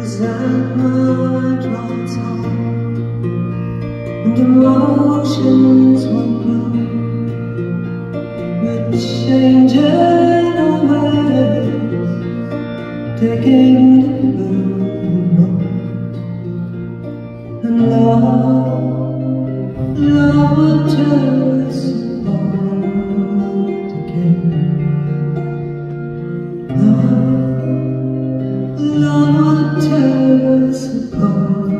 Is that my lights on and emotions won't blow? We're changing our ways, taking the road, and love will tear us apart again. Love will tear us apart.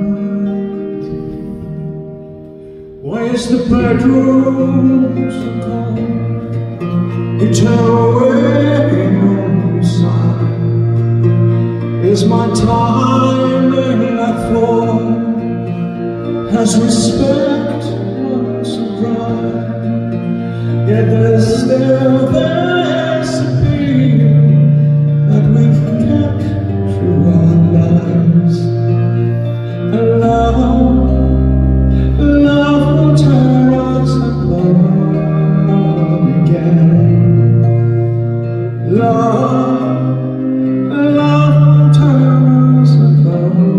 Why is the bedroom so cold? You turn away on your side. Is my time in that floor? Has respect run so dry? Yet there's still this appeal that we've kept through our lives. And love will tear us apart again. Love will tear us apart.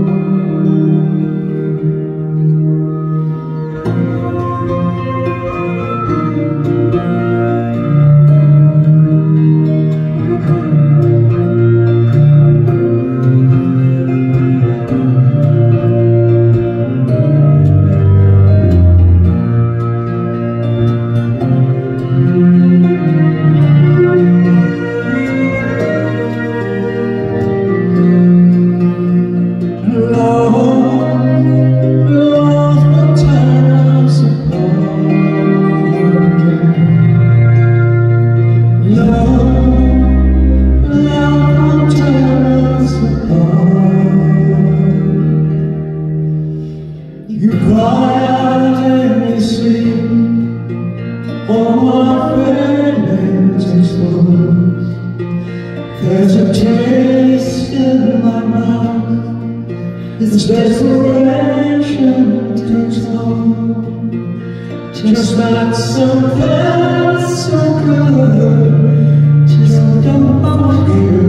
You cry out in your sleep, all my feelings exposed. There's a taste in my mouth, this desperation takes hold. Just like something so good, just don't forget.